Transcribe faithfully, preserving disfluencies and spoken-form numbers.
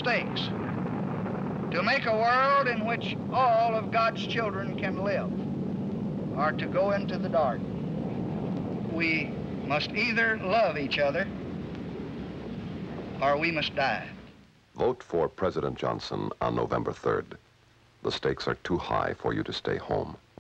stakes to make a world in which all of God's children can live, or to go into the dark. We must either love each other or we must die. Vote for President Johnson on November third. The stakes are too high for you to stay home.